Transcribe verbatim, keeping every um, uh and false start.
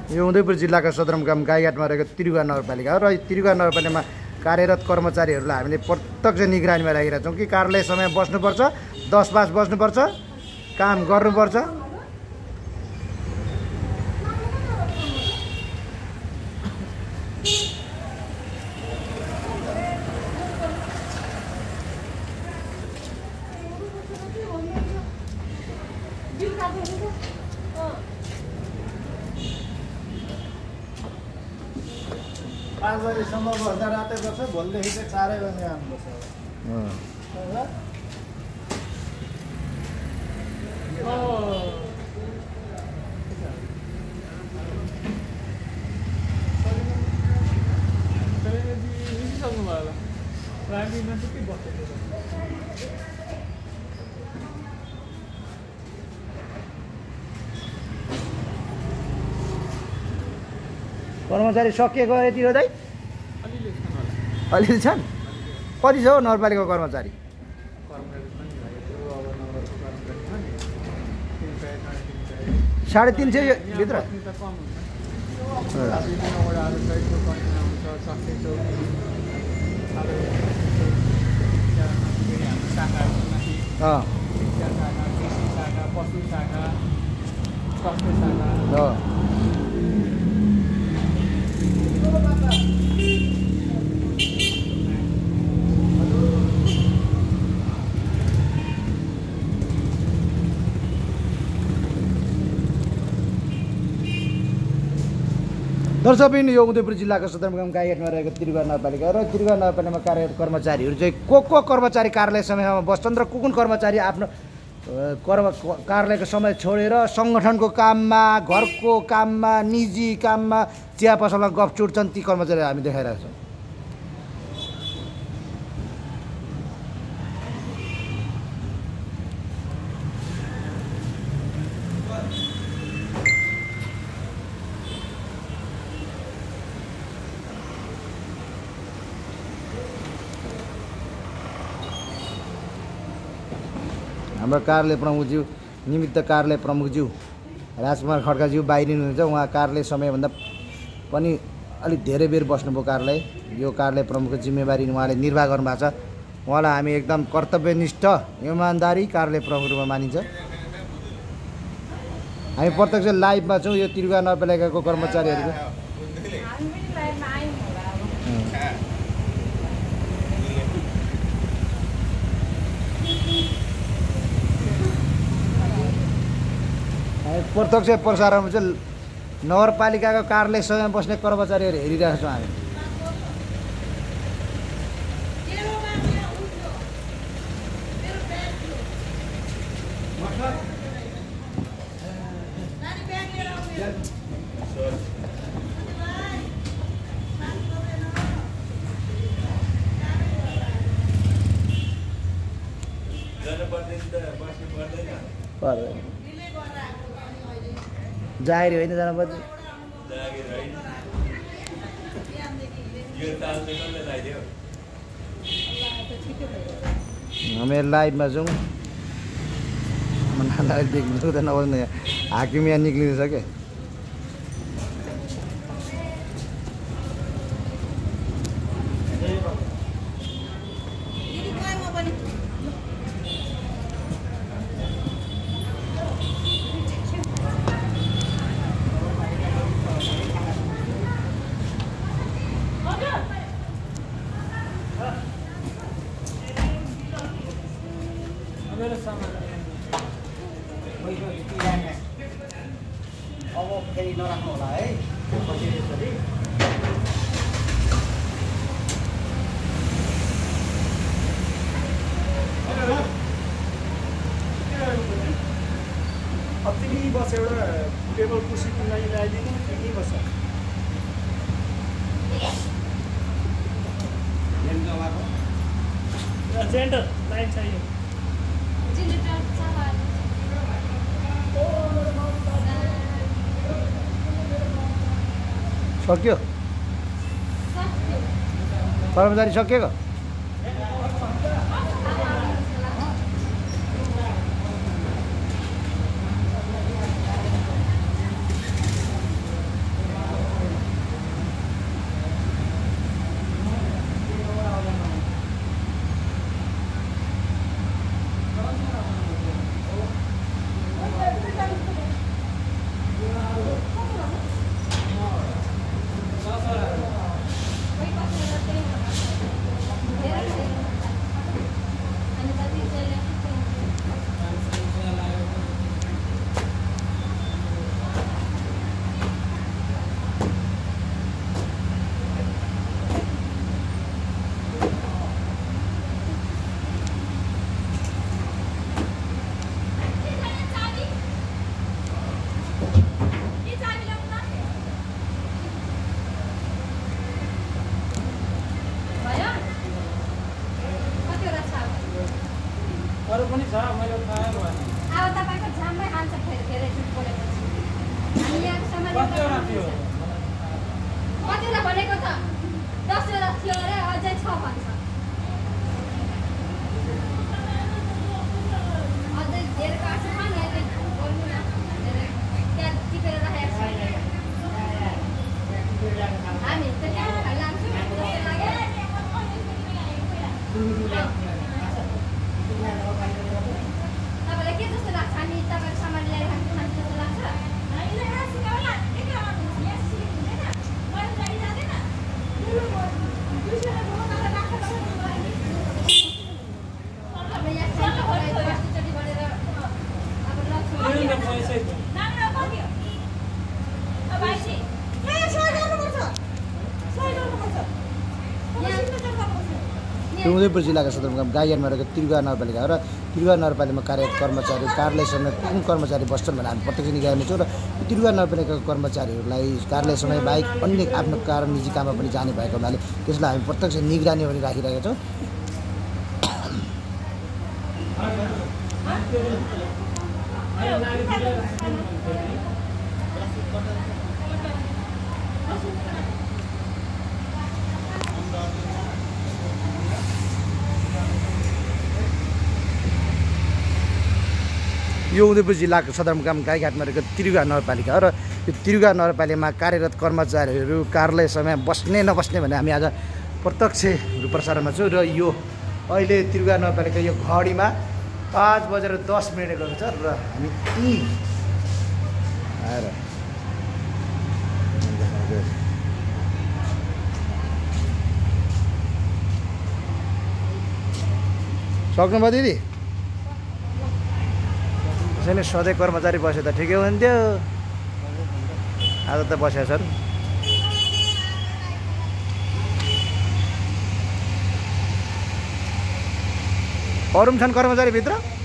यो उदयपुर जिल्लाको सदरमुकाम गाईघाटमा रहेको त्रियुगा नगरपालिका हो र त्रियुगा नगरपालिकामा कार्यरत कर्मचारीहरूलाई हामीले प्रत्यक्ष निगरानीमा राखिरहेका छौँ कि कार्यालय समय बस्नुपर्छ, दस पाँच बस्नुपर्छ, काम गर्नुपर्छ। पाँच बजीसम्म बस्दा रातै बस्छ, भोलिदेखि चाहिँ चारै बजी आउनुपर्छ। कर्मचारी सकिएको यति हो दाइ? अलिअलि छन्। कति छ हौ नगरपालिकाको कर्मचारी? साढे तिन सय भित्र। दर्शकबिन यो उदयपुर जिल्लाको सदरमुकाम गाईघाटमा रहेको त्रियुगा नगरपालिका र त्रियुगा नगरपालिकामा कार्यरत कर्मचारीहरू चाहिँ को को कर्मचारी कार्यालय समयमा बस्छन् र को कुन कर्मचारी आफ्नो कर्म कार्यालयको समय छोडेर सङ्गठनको काममा, घरको काममा, निजी काममा, चिया पसलमा गफ चुट्छन्, ती कर्मचारीहरू हामी देखाइरहेको छौँ। हाम्रो कार्यालय प्रमुखज्यू, निमित्त कार्यालय प्रमुखज्यू राजकुमार खड्काज्यू बाहिरिनु हुन्छ। उहाँ कार्यालय समयभन्दा पनि अलिक धेरै बेर बस्नुभयो कार्यालय। यो कार्यालय प्रमुखको जिम्मेवारी उहाँले निर्वाह गर्नुभएको छ। उहाँलाई हामी एकदम कर्तव्यनिष्ठ, इमान्दारी कार्यालय प्रमुख रूपमा मानिन्छ। हामी प्रत्यक्ष लाइभमा छौँ यो त्रियुगा नगरपालिकाको कर्मचारीहरूको। प्रत्यक्ष प्रसारणमा चाहिँ नगरपालिकाको कार्यालय समयमा बस्ने कर्मचारीहरू हेरिरहेको छौँ हामी। जागिर होइन जानुपर्छ। हामी लाइभमा छौँ। नानालाई देख्नु त नबस्नु, हाकिम यहाँ निक्लिँदैछ क्या। अब फेरि नराख्नु होला है। अति बस एउटा टेबल कुर्सी किन्नै ल्याइदिनु यही बस। जेन्डर लाइन चाहियो। सक्यो कर्मचारी सकिएको। अब तपाईँको झाममै हाल्छ फेरि फेरि झुट बोलेपछि हामी यहाँको समाज कतिवटा भनेको त दसवटा थियो अरे अझै छ भन्छ अझै धेरै काट्छ नि अहिले बोल्नु न धेरै त्यहाँ टिपेर राखेको छ हामी त त्यहाँ लान्छौँ जस्तो लाग्यो तपाईँलाई के जस्तो लाग्छ हामी तपाईँको सामान ल्याएर खान्छ जस्तो लाग्छ उदयपुर जिल्लाको सदरमुकाम गाईघाटमा रहेको त्रियुगा नगरपालिका हो र त्रियुगा नगरपालिकामा कार्यरत कर्मचारी कार्यालय समय कुन कर्मचारी बस्छन् भनेर हामी प्रत्यक्ष निगरानी गर्नेछौँ र त्रियुगा नगरपालिकाको कर्मचारीहरूलाई कार्यालय समय बाहेक अन्य आफ्नो कारण निजी काममा पनि जाने भएको हुनाले त्यसलाई हामी प्रत्यक्ष निगरानी पनि राखिरहेका छौँ। यो उदयपुर जिल्लाको सदरमुकाम गाईघाटमा रहेको त्रियुगा नगरपालिका हो र यो त्रियुगा नगरपालिकामा कार्यरत कर्मचारीहरू कार्यालय समय बस्ने नबस्ने भने हामी आज प्रत्यक्ष प्रसारणमा छौँ र यो अहिले त्रियुगा नगरपालिका यो घडीमा पाँच बजेर दस मिनट गएको छ र हामी यी आएर सक्नुभयो दिदी त्यसैले सधैँ कर्मचारी बसे त ठिकै हुन्थ्यो आज त बसेका छन्। अरू पनि छन् कर्मचारी भित्र।